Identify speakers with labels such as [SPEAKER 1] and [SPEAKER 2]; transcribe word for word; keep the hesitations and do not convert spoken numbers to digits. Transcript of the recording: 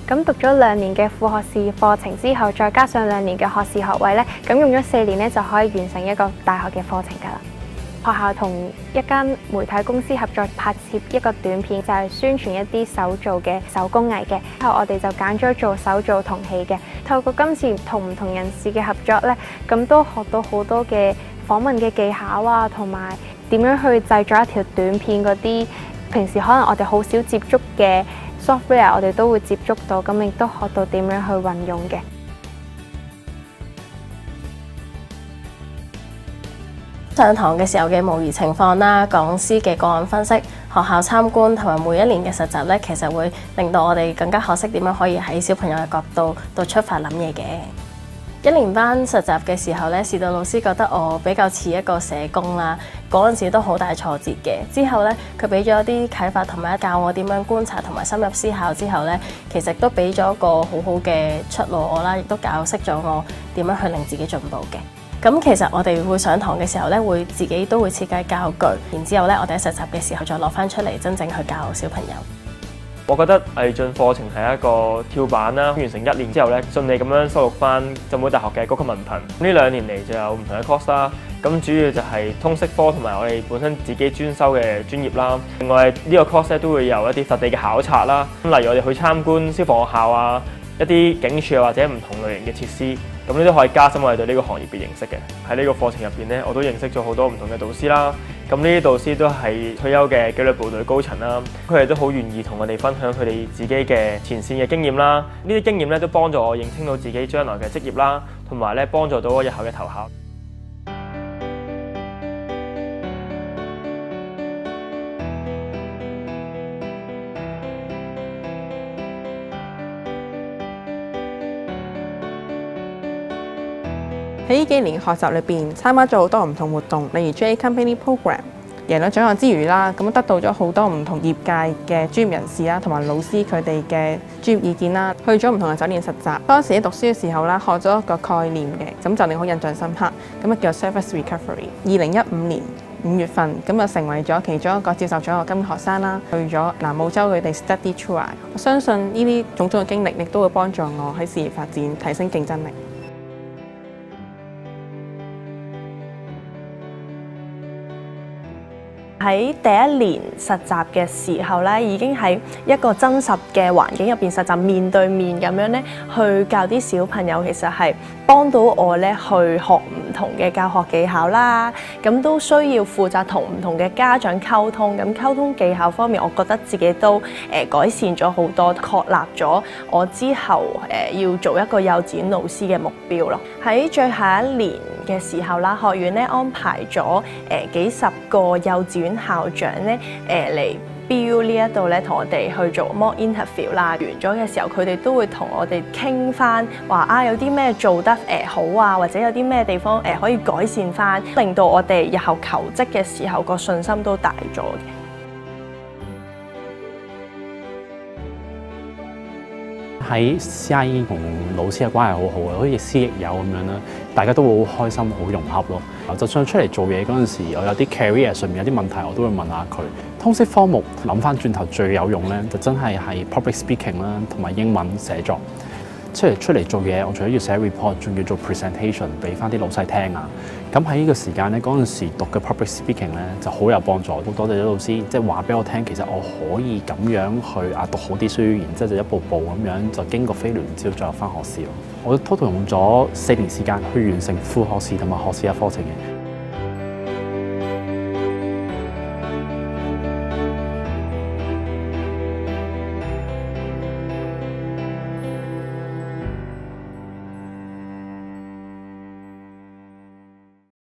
[SPEAKER 1] 咁讀咗兩年嘅副學士課程之後，再加上兩年嘅學士學位咧，咁用咗四年咧就可以完成一個大學嘅課程㗎啦。學校同一間媒體公司合作拍攝一個短片，就係宣傳一啲手做嘅手工藝嘅。之後我哋就揀咗做手做銅器嘅。透過今次同唔同人士嘅合作咧，咁都學到好多嘅訪問嘅技巧啊，同埋點樣去製作一條短片嗰啲平時可能我哋好少接觸嘅 software， 我哋都會接觸到，咁亦都學到點樣去運用嘅。
[SPEAKER 2] 上堂嘅時候嘅模擬情況啦，講師嘅個案分析、學校參觀同埋每一年嘅實習咧，其實會令到我哋更加學識點樣可以喺小朋友嘅角度度出發諗嘢嘅。一年班實習嘅時候咧，視導老師覺得我比較似一個社工啦，嗰陣時都好大挫折嘅。之後咧，佢俾咗啲啟發同埋教我點樣觀察同埋深入思考之後咧，其實都俾咗個好好嘅出路我啦，亦都教識咗我點樣去令自己進步嘅。咁其實我哋會上堂嘅時候咧，會自己都會設計教具，然之後咧，我哋喺實習嘅時候再攞翻出嚟，真正去教小朋友。
[SPEAKER 3] 我覺得毅進課程係一個跳板啦，完成一年之後咧，順利咁樣修讀翻浸會大學嘅高級文憑。呢兩年嚟就有唔同嘅 course 啦，咁主要就係通識科同埋我哋本身自己專修嘅專業啦。另外呢個 course 咧都會有一啲實地嘅考察啦，例如我哋去參觀消防學校啊，一啲警署或者唔同類型嘅設施。咁呢都可以加深我哋對呢個行業嘅認識嘅。喺呢個課程入邊咧，我都認識咗好多唔同嘅導師啦。咁呢啲導師都係退休嘅紀律部隊高層啦，佢哋都好願意同我哋分享佢哋自己嘅前線嘅經驗啦。呢啲經驗咧都幫助我認清到自己將來嘅職業啦，同埋咧幫助到我日後嘅投考。
[SPEAKER 4] 喺呢幾年學習裏邊，參加咗好多唔同活動，例如 J A Company Program， 贏咗獎項之餘啦，咁得到咗好多唔同業界嘅專業人士啦，同埋老師佢哋嘅專業意見啦，去咗唔同嘅酒店實習。當時喺讀書嘅時候啦，學咗一個概念嘅，咁就令我印象深刻。咁啊叫 Service Recovery。二零一五年五月份，咁就成為咗其中一個接受獎學金嘅學生啦，去咗南澳洲佢哋 Study Tour。我相信呢啲種種嘅經歷，亦都會幫助我喺事業發展提升競爭力。
[SPEAKER 2] 喺第一年實習嘅時候咧，已經喺一個真實嘅環境入邊實習，面對面咁樣咧，去教啲小朋友，其實係幫到我咧去學唔同嘅教學技巧啦。咁都需要負責同唔同嘅家長溝通。咁溝通技巧方面，我覺得自己都誒、呃、改善咗好多，確立咗我之後誒、呃、要做一個幼稚園老師嘅目標咯。喺最後一年嘅時候啦，學院咧安排咗誒、呃、幾十個幼稚園校長咧誒嚟 B U 呢一度咧，同我哋去做 mock interview 啦。完咗嘅時候，佢哋都會同我哋傾翻話啊，有啲咩做得誒、呃、好啊，或者有啲咩地方誒、呃、可以改善翻，令到我哋日後求職嘅時候個信心都大咗嘅。
[SPEAKER 5] 喺 C I E 同老師嘅關係好好嘅，好似師亦友咁樣啦，大家都會好開心、好融洽咯。就算出嚟做嘢嗰陣時，我有啲 career 上面有啲問題，我都會問下佢。通識科目諗翻轉頭最有用咧，就真係係 public speaking 啦，同埋英文寫作。出嚟出嚟做嘢，我除咗要寫 report， 仲要做 presentation 俾翻啲老細聽啊。咁喺呢個時間咧，嗰陣時讀嘅 public speaking 咧就好有幫助。好多謝啲老師，即係話俾我聽，其實我可以咁樣去啊讀好啲書，然之後就一步步咁樣就經過飛聯之後再入翻學士咯。我 total 用咗四年時間去完成副學士同埋學士嘅課程嘅。